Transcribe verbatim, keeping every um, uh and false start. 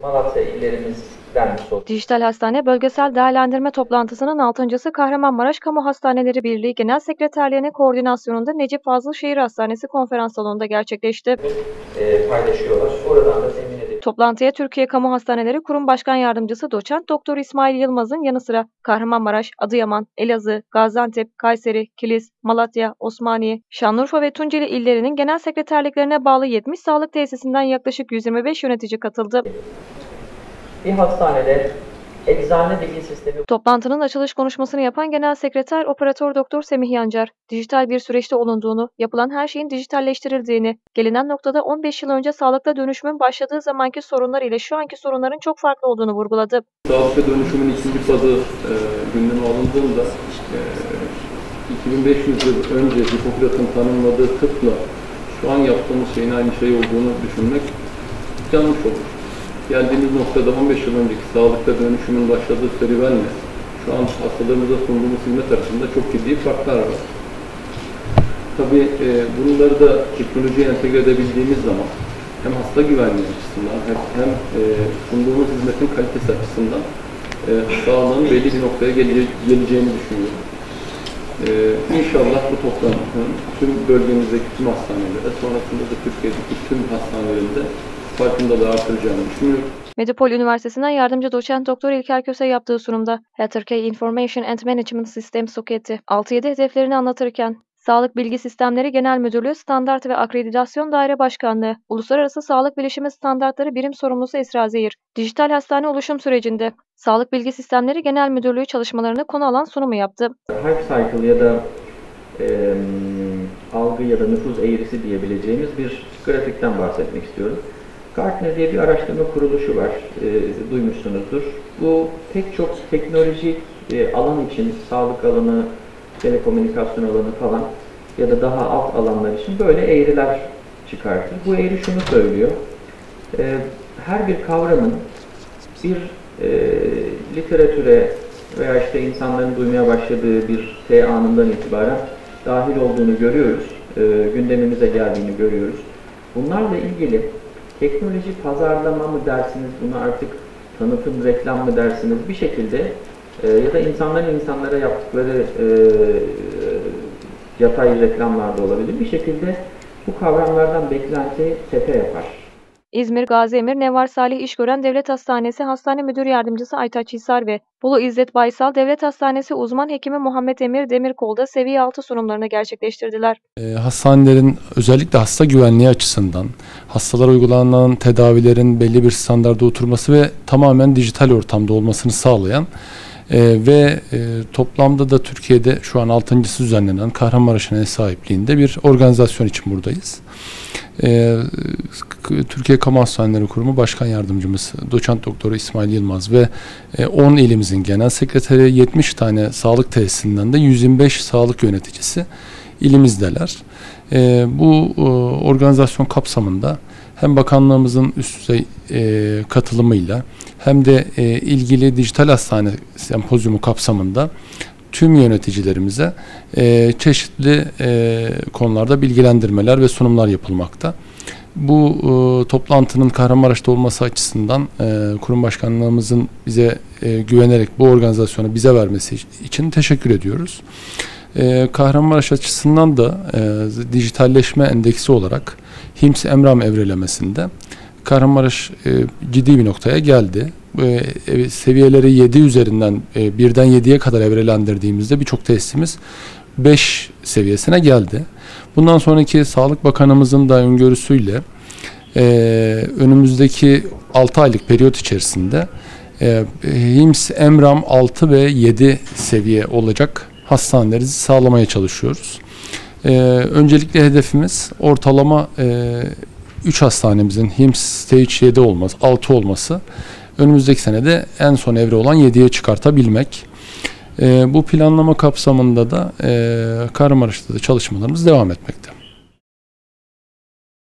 Malatya illerimizden bir soru. Dijital Hastane Bölgesel Değerlendirme Toplantısının altıncısı Kahramanmaraş Kamu Hastaneleri Birliği Genel Sekreterliği'nin koordinasyonunda Necip Fazıl Şehir Hastanesi konferans salonunda gerçekleşti. E, paylaşıyorlar. Oradan da temin edelim. Toplantıya Türkiye Kamu Hastaneleri Kurum Başkan Yardımcısı Doçent Doktor İsmail Yılmaz'ın yanı sıra Kahramanmaraş, Adıyaman, Elazığ, Gaziantep, Kayseri, Kilis, Malatya, Osmaniye, Şanlıurfa ve Tunceli illerinin genel sekreterliklerine bağlı yetmiş sağlık tesisinden yaklaşık yüz yirmi beş yönetici katıldı. Bir hastanede eczane bilgi sistemi. Toplantının açılış konuşmasını yapan Genel Sekreter Operatör Doktor Semih Yancar, dijital bir süreçte olunduğunu, yapılan her şeyin dijitalleştirildiğini, gelinen noktada on beş yıl önce sağlıkta dönüşümün başladığı zamanki sorunlar ile şu anki sorunların çok farklı olduğunu vurguladı. Sağlıkta dönüşümün ikinci fazı e, gündeme alındığında e, iki bin beş yüz yıl önce Hipokrat'ın tanımladığı tıpla şu an yaptığımız şeyin aynı şey olduğunu düşünmek yanlış olur. Geldiğimiz noktada on beş yıl önceki sağlıkta dönüşümün başladığı serüvenle şu an hastalarımıza sunduğumuz hizmet arasında çok ciddi farklar var. Tabii e, bunları da teknolojiye entegre edebildiğimiz zaman hem hasta güvenliği açısından hem, hem e, sunduğumuz hizmetin kalitesi açısından e, sağlığın belli bir noktaya gele, geleceğini düşünüyorum. E, İnşallah bu toplantının tüm bölgemizdeki tüm hastanelerde, sonrasında da Türkiye'deki tüm hastanelerinde farkındalığı artıracağını düşünüyorum. Medipol Üniversitesi'nden yardımcı doçent doktor İlker Köse yaptığı sunumda Healthcare Information and Management System soketi altı yedi hedeflerini anlatırken Sağlık Bilgi Sistemleri Genel Müdürlüğü Standart ve Akreditasyon Daire Başkanlığı, Uluslararası Sağlık Bilişimi Standartları Birim Sorumlusu Esra Zehir, dijital hastane oluşum sürecinde Sağlık Bilgi Sistemleri Genel Müdürlüğü çalışmalarını konu alan sunumu yaptı. Hype cycle ya da e, algı ya da nüfuz eğrisi diyebileceğimiz bir grafikten bahsetmek istiyorum. Gartner diye bir araştırma kuruluşu var, e, duymuşsunuzdur. Bu pek çok teknolojik e, alan için, sağlık alanı, telekomünikasyon alanı falan ya da daha alt alanlar için böyle eğriler çıkartır. Bu eğri şunu söylüyor, e, her bir kavramın bir e, literatüre veya işte insanların duymaya başladığı bir T anından itibaren dahil olduğunu görüyoruz, e, gündemimize geldiğini görüyoruz. Bunlarla ilgili teknoloji pazarlama mı dersiniz, bunu artık tanıtım, reklam mı dersiniz, bir şekilde e, ya da insanların insanlara yaptıkları e, yatay reklamlar da olabilir. Bir şekilde bu kavramlardan beklenti tepe yapar. İzmir Gaziemir Nevar Salih İşgören Devlet Hastanesi Hastane Müdür Yardımcısı Aytaç Hisar ve Bolu İzzet Baysal Devlet Hastanesi Uzman Hekimi Muhammed Emir Demirkol'da seviye altı sunumlarını gerçekleştirdiler. E, hastanelerin özellikle hasta güvenliği açısından hastalara uygulanan tedavilerin belli bir standarda oturması ve tamamen dijital ortamda olmasını sağlayan e, ve e, toplamda da Türkiye'de şu an altıncısı düzenlenen Kahramanmaraş'ın ev sahipliğinde bir organizasyon için buradayız. Ee, Türkiye Kamu Hastaneleri Kurumu Başkan Yardımcımız Doçent Doktor İsmail Yılmaz ve on ilimizin genel sekreteri, yetmiş tane sağlık tesisinden de yüz yirmi beş sağlık yöneticisi ilimizdeler. Ee, bu e, organizasyon kapsamında hem bakanlığımızın üst düzey e, katılımıyla hem de e, ilgili dijital hastane sempozyumu kapsamında tüm yöneticilerimize e, çeşitli e, konularda bilgilendirmeler ve sunumlar yapılmakta. Bu e, toplantının Kahramanmaraş'ta olması açısından e, kurum başkanlığımızın bize e, güvenerek bu organizasyonu bize vermesi için teşekkür ediyoruz. E, Kahramanmaraş açısından da e, dijitalleşme endeksi olarak HİMSS Emram evrelemesinde Kahramanmaraş e, ciddi bir noktaya geldi. E, seviyeleri yedi üzerinden e, birden yediye kadar evrelendirdiğimizde birçok tesisimiz beş seviyesine geldi. Bundan sonraki Sağlık Bakanımızın da öngörüsüyle e, önümüzdeki altı aylık periyot içerisinde e, HİMSS Emram altı ve yedi seviye olacak hastaneleri sağlamaya çalışıyoruz. E, öncelikle hedefimiz ortalama e, üç hastanemizin HİMSS Stage yedi olması, altı olması. Önümüzdeki senede en son evre olan yediye çıkartabilmek. E, bu planlama kapsamında da e, Kahramanmaraş'ta da çalışmalarımız devam etmekte.